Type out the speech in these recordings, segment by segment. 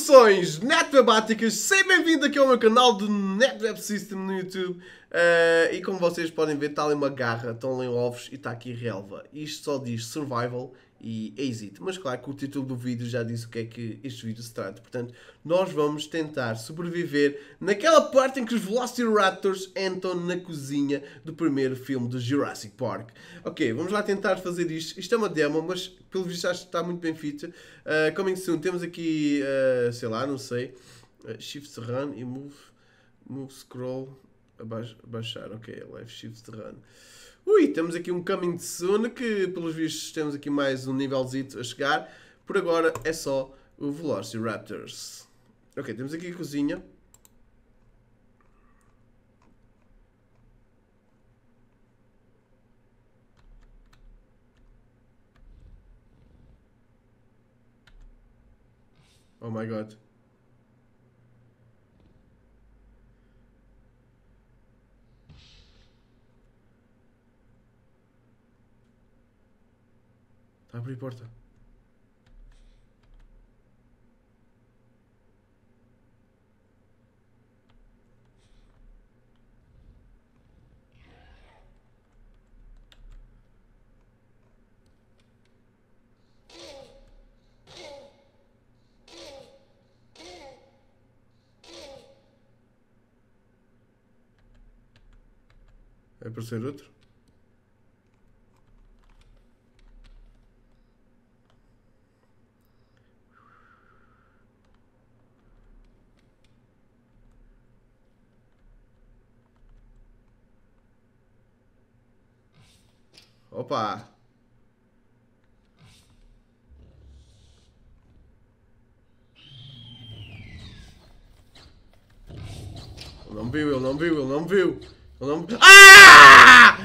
Saudações netwebáticas, seja bem-vindo aqui ao meu canal do NetWeb System no YouTube. E como vocês podem ver, está ali uma garra, estão ali ovos e está aqui relva. Isto só diz Survival e Exit, mas claro que o título do vídeo já diz o que é que este vídeo se trata. Portanto, nós vamos tentar sobreviver naquela parte em que os Velociraptors entram na cozinha do primeiro filme do Jurassic Park. Ok, vamos lá tentar fazer isto. Isto é uma demo, mas pelo visto acho que está muito bem feita. Coming soon, temos aqui, sei lá, não sei, Shift Run e Move Scroll, abaixar, ok, Left Shift Run. Ui, temos aqui um Coming Soon, que pelos vistos temos aqui mais um nívelzito a chegar. Por agora é só o Velociraptors. Ok, temos aqui a cozinha. Oh my god. Está a abrir a porta. Vai aparecer outro? Opa! Ele não viu, ele não viu, ele não viu. Ele não... Ah!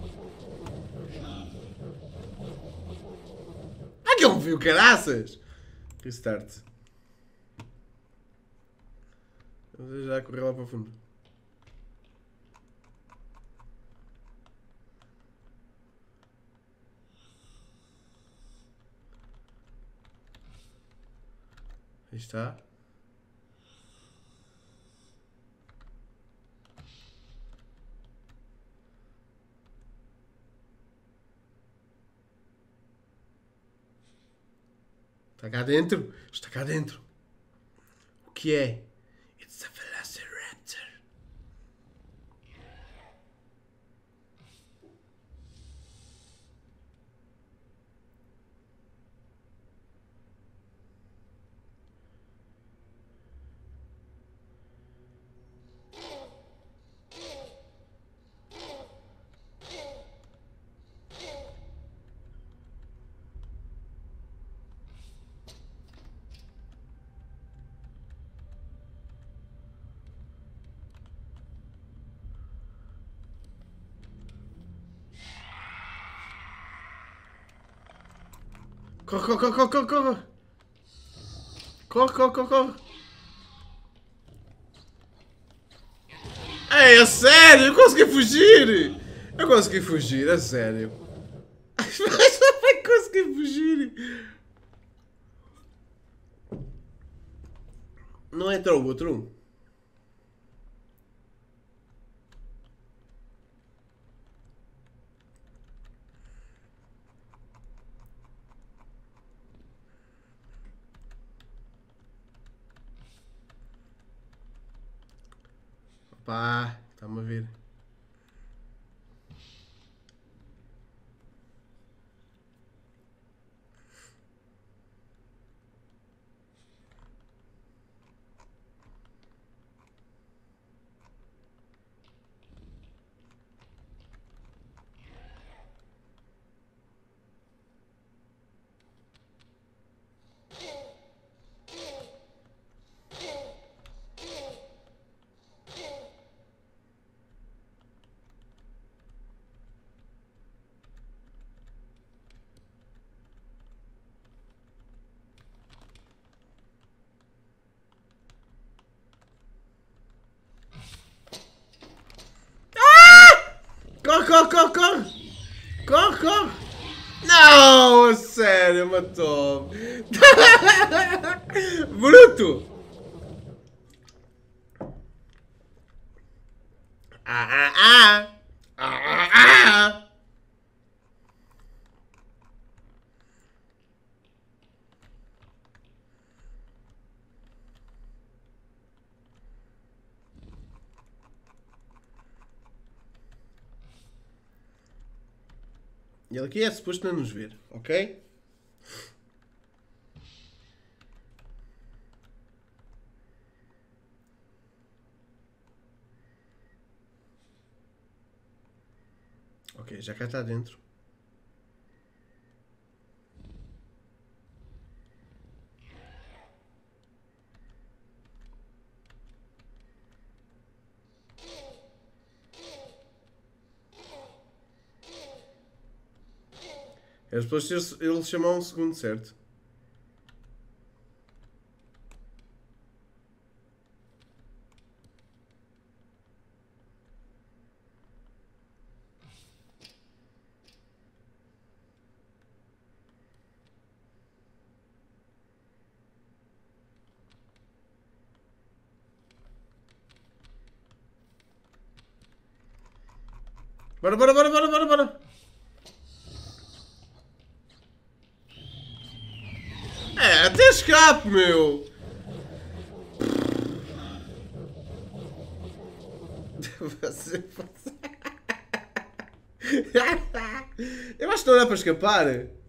Ah, que ele me viu, caraças! Restart. Vamos já correr lá para o fundo. Aí está. Está cá dentro. Está cá dentro. O que é? It's a Velociraptor. Corre, corre, corre, corre, corre. Corre, corre, corre, corre. Ei, a sério? Eu consegui fugir! Eu consegui fugir, a sério. Mas não vai conseguir fugir. Não entra o outro? Pá, está-me a ver. Corre, corre, corre, corre! Corre, corre! Não, a sério, matou-me! Bruto! Ah, ah, ah. Ah, ah, ah. Ele aqui é suposto não nos ver, ok? Ok, já cá está dentro. É suposto ele chamar um segundo, certo? Bora, bora, bora, bora, bora, bora. É, até escape, meu. Eu acho que não dá para escapar.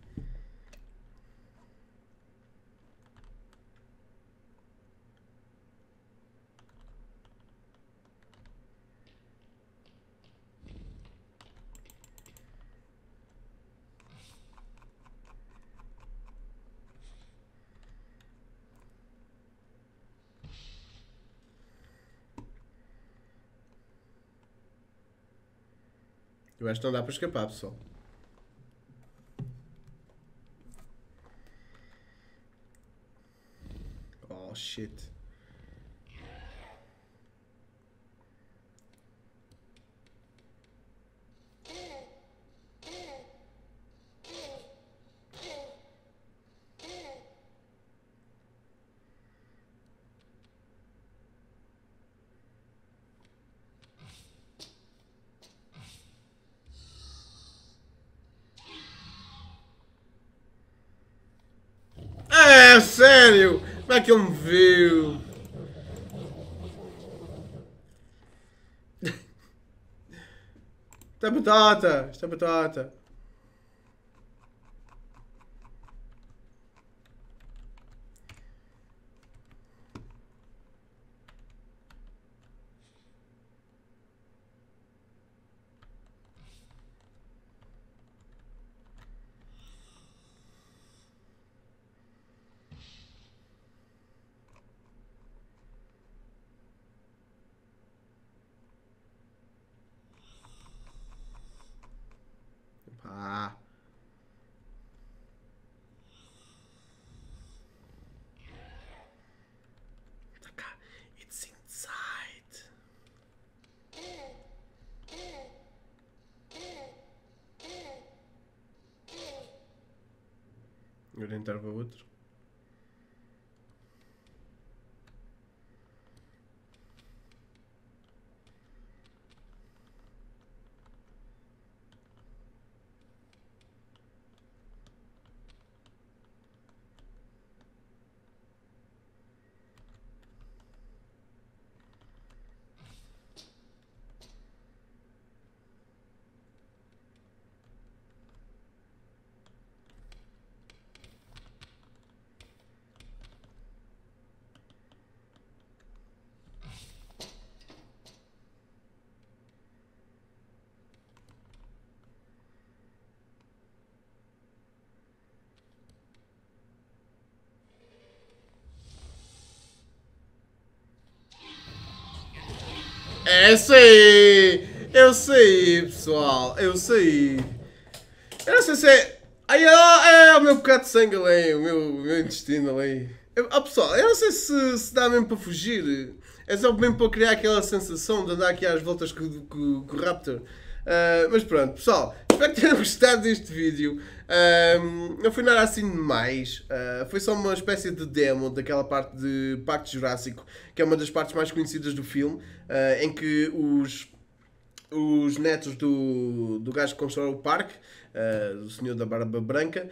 Eu acho que não dá para escapar, pessoal. Oh, shit. É, sério? Como é que ele me viu? Está batata, está batata. Pá. Tá cá. It's inside. Eu entrar para outro. É isso aí! Eu sei, pessoal. Eu sei. Eu não sei se é. Ai, é o meu bocado de sangue ali, o meu intestino ali. Pessoal, eu não sei se dá mesmo para fugir. É só mesmo para criar aquela sensação de andar aqui às voltas com o Raptor. Mas pronto, pessoal, espero que tenham gostado deste vídeo. Não foi nada assim demais. Foi só uma espécie de demo daquela parte de Pacto Jurássico, que é uma das partes mais conhecidas do filme, em que os netos do gajo que constrói o parque, do senhor da barba branca,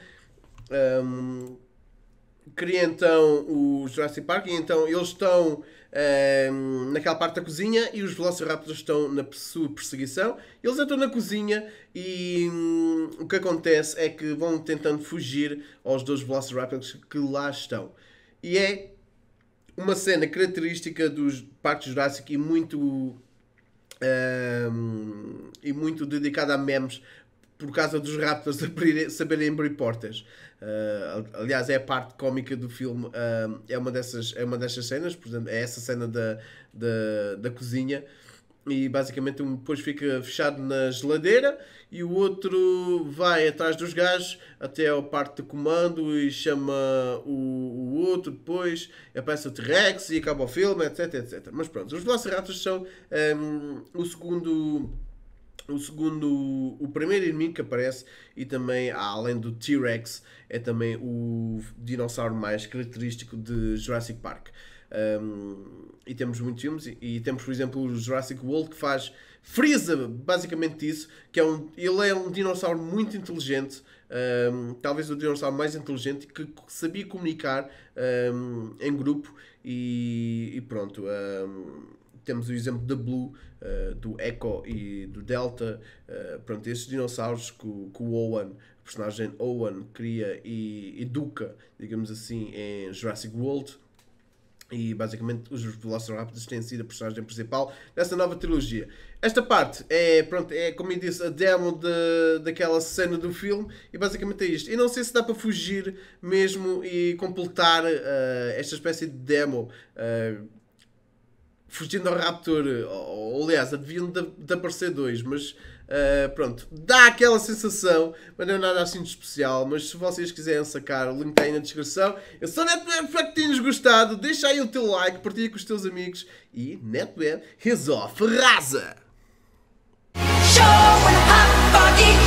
cria então o Jurassic Park, e então eles estão naquela parte da cozinha e os Velociraptors estão na sua perseguição. Eles entram na cozinha e o que acontece é que vão tentando fugir aos dois Velociraptors que lá estão. E é uma cena característica dos parques Jurassic e muito dedicada a memes por causa dos Raptors saberem abrir portas. Aliás, é a parte cómica do filme, é uma dessas cenas, portanto, é essa cena da cozinha, e basicamente um depois fica fechado na geladeira e o outro vai atrás dos gajos até a parte de comando e chama o outro, depois aparece o T-Rex e acaba o filme, etc, etc. Mas pronto, os Velociraptors são o primeiro inimigo que aparece, e também, além do T-Rex, é também o dinossauro mais característico de Jurassic Park. E temos muitos filmes, e temos, por exemplo, o Jurassic World, que frisa basicamente isso, que ele é um dinossauro muito inteligente, talvez o dinossauro mais inteligente, que sabia comunicar em grupo, e pronto. Temos o exemplo da Blue, do Echo e do Delta. Pronto, esses dinossauros que o Owen, o personagem Owen, cria e educa, digamos assim, em Jurassic World. E basicamente os Velociraptors têm sido a personagem principal dessa nova trilogia. Esta parte é como eu disse, a demo daquela cena do filme, e basicamente é isto. E não sei se dá para fugir mesmo e completar esta espécie de demo fugindo ao Raptor, ou aliás, deviam de aparecer dois, mas pronto, dá aquela sensação, mas não é nada assim de especial. Mas se vocês quiserem sacar, o link está aí na descrição. Eu sou NetWeb, espero que tenhas gostado, deixa aí o teu like, partilha com os teus amigos, e NetWeb, he's off, arrasa!